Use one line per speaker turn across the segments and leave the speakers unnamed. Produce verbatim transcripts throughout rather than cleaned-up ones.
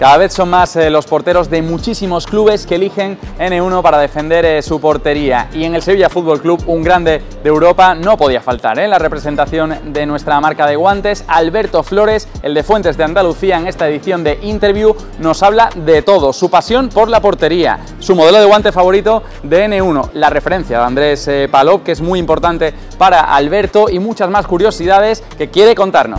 Cada vez son más eh, los porteros de muchísimos clubes que eligen ene uno para defender eh, su portería. Y en el Sevilla Fútbol Club, un grande de Europa, no podía faltar en ¿eh? la representación de nuestra marca de guantes. Alberto Flores, el de Fuentes de Andalucía, en esta edición de Interview, nos habla de todo. Su pasión por la portería, su modelo de guante favorito de ene uno, la referencia de Andrés eh, Palop, que es muy importante para Alberto, y muchas más curiosidades que quiere contarnos.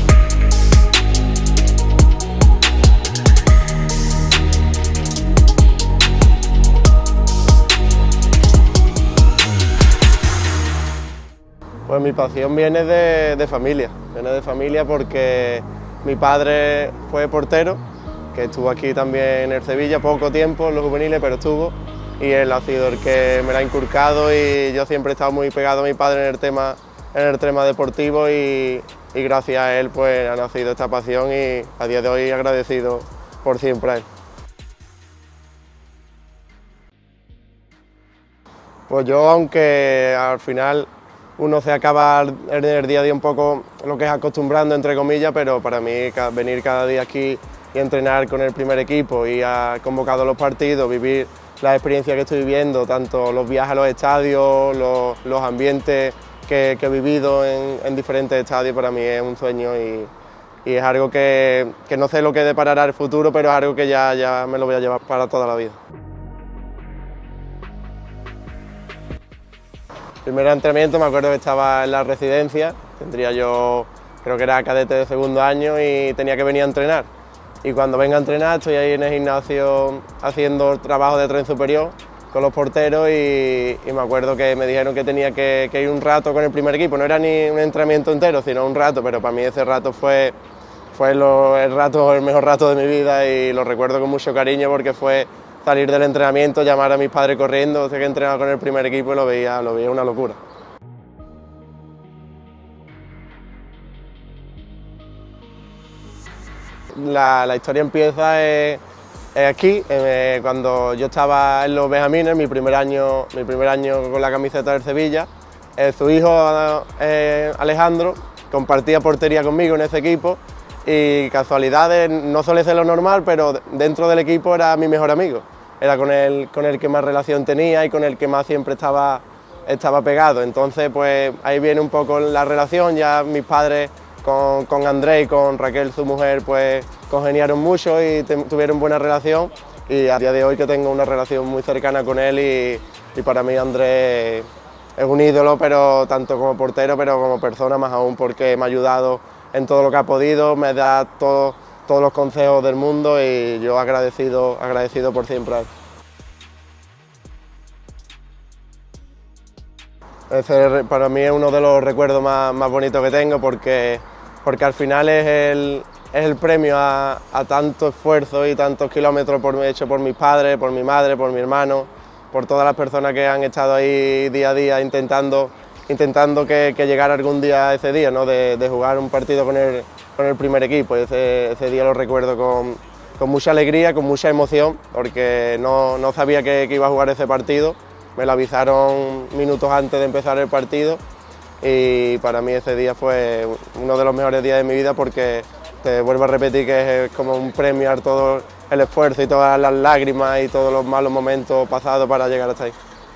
Pues mi pasión viene de, de familia, viene de familia porque mi padre fue portero, que estuvo aquí también en el Sevilla poco tiempo, en los juveniles, pero estuvo, y él ha sido el que me lo ha inculcado, y yo siempre he estado muy pegado a mi padre en el tema, en el tema deportivo, y, y gracias a él pues ha nacido esta pasión, y a día de hoy agradecido por siempre a él. Pues yo, aunque al final uno se acaba en el día a día un poco lo que es acostumbrando, entre comillas, pero para mí venir cada día aquí y entrenar con el primer equipo y ha convocado los partidos, vivir la experiencia que estoy viviendo, tanto los viajes a los estadios, los, los ambientes que, que he vivido en, en diferentes estadios, para mí es un sueño y, y es algo que, que no sé lo que deparará el futuro, pero es algo que ya, ya me lo voy a llevar para toda la vida. El primer entrenamiento me acuerdo que estaba en la residencia, tendría yo, creo que era cadete de segundo año y tenía que venir a entrenar. Y cuando vengo a entrenar estoy ahí en el gimnasio haciendo trabajo de tren superior con los porteros y, y me acuerdo que me dijeron que tenía que, que ir un rato con el primer equipo. No era ni un entrenamiento entero, sino un rato, pero para mí ese rato fue, fue lo, el, rato, el mejor rato de mi vida y lo recuerdo con mucho cariño porque fue salir del entrenamiento, llamar a mis padres corriendo, sé que entrenaba con el primer equipo y lo veía, lo veía una locura. La, la historia empieza eh, eh, aquí, eh, cuando yo estaba en los Benjamines, mi primer año, mi primer año con la camiseta del Sevilla. Eh, su hijo eh, Alejandro compartía portería conmigo en ese equipo y casualidades, no suele ser lo normal, pero dentro del equipo era mi mejor amigo. Era con el, con el que más relación tenía y con el que más siempre estaba, estaba pegado. Entonces, pues ahí viene un poco la relación. Ya mis padres con, con Andrés y con Raquel, su mujer, pues congeniaron mucho y te, tuvieron buena relación. Y a día de hoy que tengo una relación muy cercana con él y, y para mí Andrés es un ídolo, pero tanto como portero, pero como persona más aún, porque me ha ayudado en todo lo que ha podido, me da todo, todos los consejos del mundo y yo agradecido, agradecido por siempre a él. Ese para mí es uno de los recuerdos más, más bonitos que tengo porque, porque al final es el, es el premio a, a tanto esfuerzo y tantos kilómetros por, hecho por mis padres, por mi madre, por mi hermano, por todas las personas que han estado ahí día a día intentando, intentando que, que llegara algún día ese día, ¿no? de, de jugar un partido con el, con el primer equipo. Ese, ese día lo recuerdo con, con mucha alegría, con mucha emoción, porque no, no sabía que, que iba a jugar ese partido. Me lo avisaron minutos antes de empezar el partido y para mí ese día fue uno de los mejores días de mi vida porque te vuelvo a repetir que es como un premiar todo el esfuerzo y todas las lágrimas y todos los malos momentos pasados para llegar hasta ahí.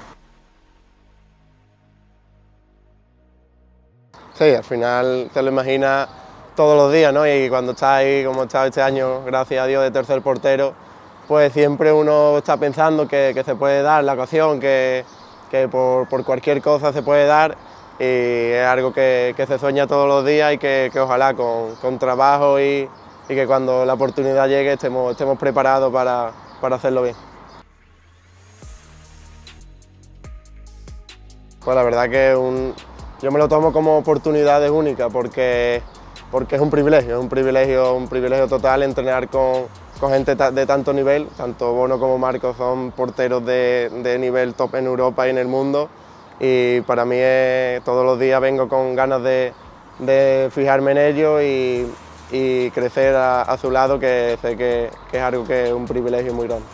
Sí, al final te lo imaginas todos los días, ¿no? Y cuando estás ahí, como he estado este año, gracias a Dios, de tercer portero, pues siempre uno está pensando que, que se puede dar la ocasión, que, que por, por cualquier cosa se puede dar y es algo que, que se sueña todos los días y que, que ojalá con, con trabajo y, y que cuando la oportunidad llegue estemos, estemos preparados para, para hacerlo bien. Pues la verdad que un, yo me lo tomo como oportunidades únicas porque, porque es un privilegio, es un privilegio, un privilegio total entrenar con, con gente de tanto nivel, tanto Bono como Marcos son porteros de, de nivel top en Europa y en el mundo y para mí es, todos los días vengo con ganas de, de fijarme en ellos y, y crecer a, a su lado, que sé que, que es algo que es un privilegio muy grande.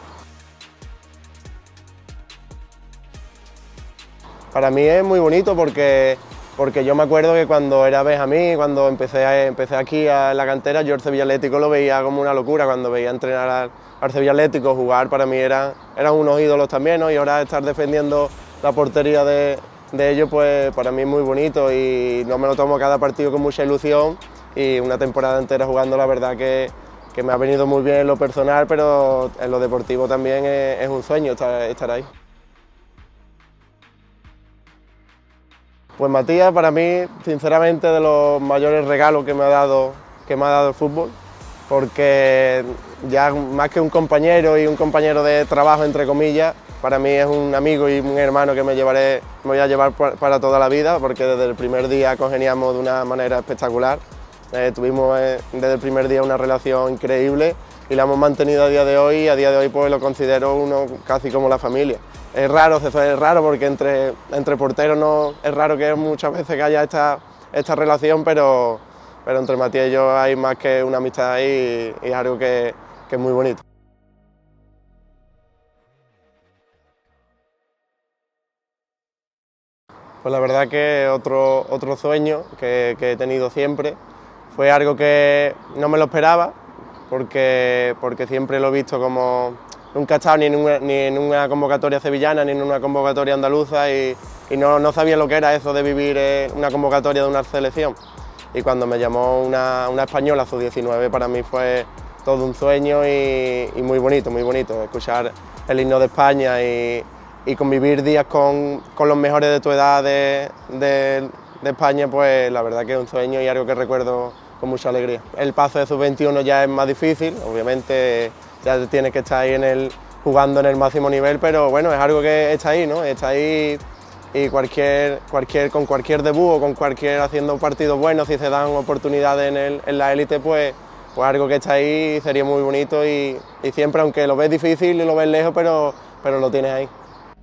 Para mí es muy bonito porque porque yo me acuerdo que cuando era Benjamín, cuando empecé, a, empecé aquí a la cantera, yo el Sevilla Atlético lo veía como una locura, cuando veía entrenar al, al Sevilla Atlético, jugar para mí era, eran unos ídolos también, ¿no? Y ahora estar defendiendo la portería de, de ellos, pues para mí es muy bonito y no me lo tomo cada partido con mucha ilusión y una temporada entera jugando, la verdad que, que me ha venido muy bien en lo personal, pero en lo deportivo también es, es un sueño estar, estar ahí. Pues Matías, para mí, sinceramente, de los mayores regalos que me ha dado, que me ha dado el fútbol, porque ya más que un compañero y un compañero de trabajo, entre comillas, para mí es un amigo y un hermano que me, llevaré, me voy a llevar para toda la vida, porque desde el primer día congeniamos de una manera espectacular. Eh, tuvimos eh, desde el primer día una relación increíble y la hemos mantenido a día de hoy, y a día de hoy pues lo considero uno casi como la familia. Es raro, es raro porque entre, entre porteros no, es raro que muchas veces que haya esta, esta relación, pero, pero entre Matías y yo hay más que una amistad ahí y, y es algo que, que es muy bonito. Pues la verdad que otro, otro sueño que, que he tenido siempre fue algo que no me lo esperaba, porque, porque siempre lo he visto como... Nunca he estado ni en, una, ni en una convocatoria sevillana ni en una convocatoria andaluza y, y no, no sabía lo que era eso de vivir una convocatoria de una selección. Y cuando me llamó una, una española, sub diecinueve, para mí fue todo un sueño y, y muy bonito, muy bonito. Escuchar el himno de España y, y convivir días con, con los mejores de tu edad de, de, de España, pues la verdad que es un sueño y algo que recuerdo con mucha alegría. El paso de sub veintiuno ya es más difícil, obviamente. Ya tienes que estar ahí en el, jugando en el máximo nivel, pero bueno, es algo que está ahí, ¿no? Está ahí y cualquier, cualquier, con cualquier debut o con cualquier haciendo partidos buenos, si se dan oportunidades en, el, en la élite, pues, pues algo que está ahí sería muy bonito y, y siempre, aunque lo ves difícil y lo ves lejos, pero, pero lo tienes ahí.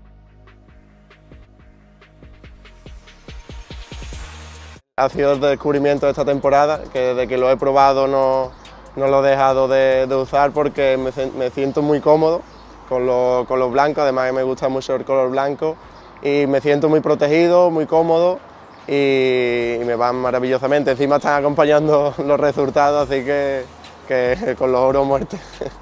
Ha sido el descubrimiento de esta temporada, que desde que lo he probado no... No lo he dejado de, de usar porque me, me siento muy cómodo con los con lo blancos, además que me gusta mucho el color blanco y me siento muy protegido, muy cómodo y, y me van maravillosamente. Encima están acompañando los resultados, así que, que con los oros muertes.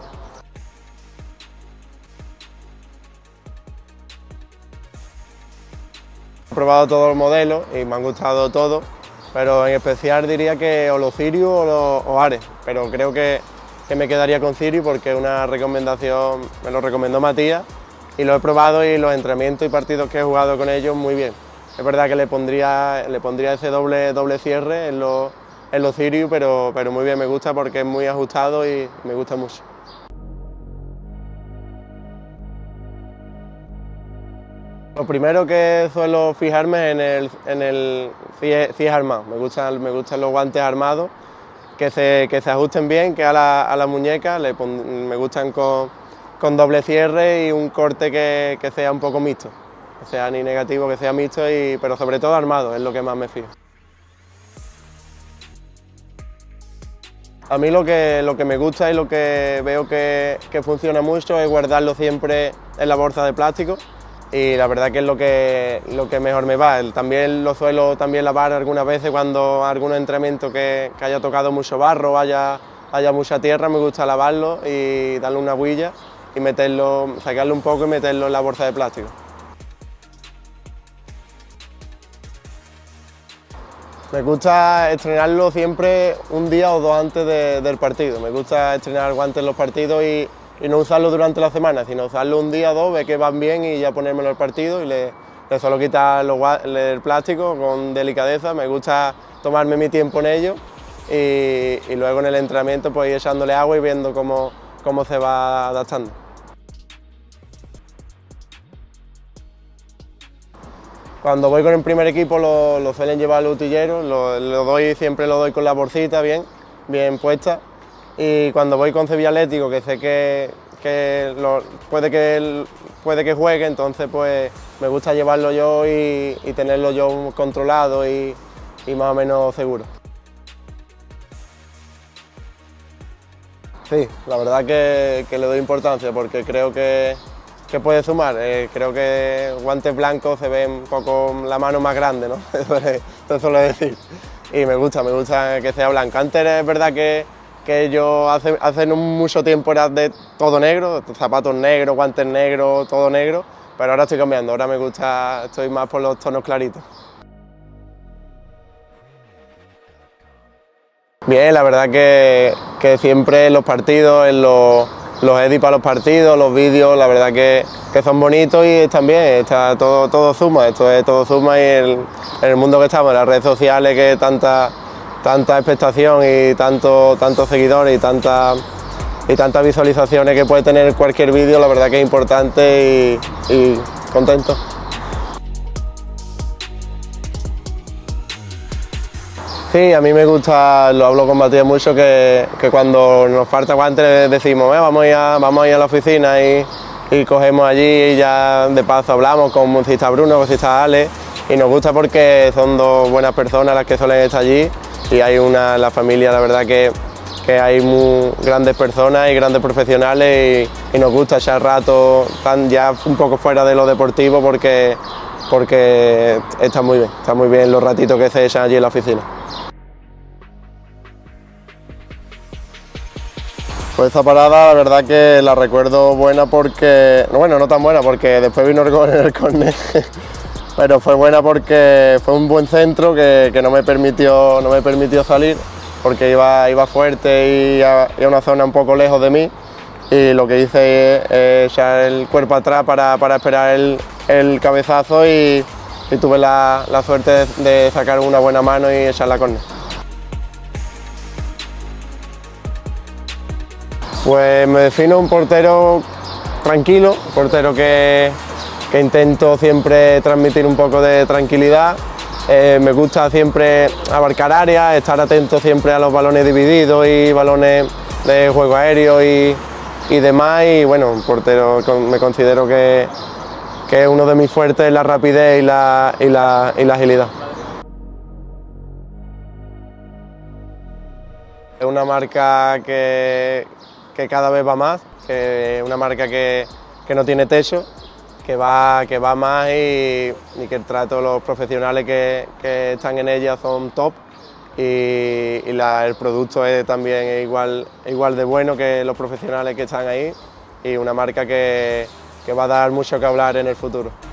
He probado todos los modelos y me han gustado todos. Pero en especial diría que o los Sirius o los o Ares, pero creo que, que me quedaría con Sirius porque una recomendación, me lo recomendó Matías y lo he probado y los entrenamientos y partidos que he jugado con ellos muy bien. Es verdad que le pondría, le pondría ese doble, doble cierre en los, en los Sirius, pero, pero muy bien, me gusta porque es muy ajustado y me gusta mucho. Lo primero que suelo fijarme en el, en el si es armado. Me gustan, me gustan los guantes armados, que se, que se ajusten bien, que a la, a la muñeca le pon, me gustan con, con doble cierre y un corte que, que sea un poco mixto. Que sea ni negativo, que sea mixto, y, pero sobre todo armado, es lo que más me fijo. A mí lo que, lo que me gusta y lo que veo que, que funciona mucho es guardarlo siempre en la bolsa de plástico. Y la verdad que es lo que, lo que mejor me va. También lo suelo también lavar algunas veces cuando algún entrenamiento que, que haya tocado mucho barro, haya, haya mucha tierra, me gusta lavarlo y darle una huilla y meterlo, sacarlo un poco y meterlo en la bolsa de plástico. Me gusta estrenarlo siempre un día o dos antes de, del partido. Me gusta estrenar guantes en los partidos y y no usarlo durante la semana, sino usarlo un día o dos, ver que van bien y ya ponérmelo al partido y le, le suelo quitar los, el plástico con delicadeza. Me gusta tomarme mi tiempo en ello y, y luego en el entrenamiento pues ir echándole agua y viendo cómo, cómo se va adaptando. Cuando voy con el primer equipo lo, lo suelen llevar los utilleros, lo, lo doy, siempre lo doy con la bolsita bien, bien puesta. Y cuando voy con Sevilla Atlético, que sé que, que lo, puede, que puede que juegue, entonces pues me gusta llevarlo yo y, y tenerlo yo controlado y, y más o menos seguro. Sí, la verdad que, que le doy importancia porque creo que, que puede sumar. Eh, creo que guantes blancos se ve un poco la mano más grande, ¿no? Eso suelo decir. Y me gusta, me gusta que sea blanco. Antes es verdad que, que yo hace, hace no mucho tiempo era de todo negro, zapatos negros, guantes negros, todo negro, pero ahora estoy cambiando, ahora me gusta, estoy más por los tonos claritos. Bien, la verdad que, que siempre en los partidos, en los, los edits para los partidos, los vídeos, la verdad que, que son bonitos y están bien, está todo, todo suma, esto es todo suma y el, en el mundo que estamos, en las redes sociales, que tanta, tanta expectación y tanto, tantos seguidores y, tanta, y tantas visualizaciones que puede tener cualquier vídeo, la verdad que es importante y, y contento. Sí, a mí me gusta, lo hablo con Matías mucho, que, que cuando nos falta guantes decimos, eh, vamos, a ir a, vamos a ir a la oficina y, y cogemos allí y ya de paso hablamos con si está Bruno, con si está Ale, y nos gusta porque son dos buenas personas las que suelen estar allí y hay una, la familia, la verdad que, que hay muy grandes personas y grandes profesionales y, y nos gusta echar rato tan ya un poco fuera de lo deportivo porque, porque está muy bien, está muy bien los ratitos que se echan allí en la oficina. Pues esta parada la verdad que la recuerdo buena porque, bueno, no tan buena porque después vino el gol en el córner, pero fue buena porque fue un buen centro que, que no, me permitió, no me permitió salir porque iba, iba fuerte y a, y a una zona un poco lejos de mí y lo que hice es echar el cuerpo atrás para, para esperar el, el cabezazo y, y tuve la, la suerte de, de sacar una buena mano y echar la córner. Pues me defino un portero tranquilo, un portero que, que intento siempre transmitir un poco de tranquilidad. Eh, me gusta siempre abarcar áreas, estar atento siempre a los balones divididos y balones de juego aéreo y, y demás. Y bueno, un portero me considero que, que uno de mis fuertes es la rapidez y la, y la, y la agilidad. Es una marca que, que cada vez va más, que es una marca que, que no tiene techo, que va, que va más y, y que el trato de los profesionales que, que están en ella son top y, y la, el producto es también igual, igual de bueno que los profesionales que están ahí y una marca que, que va a dar mucho que hablar en el futuro.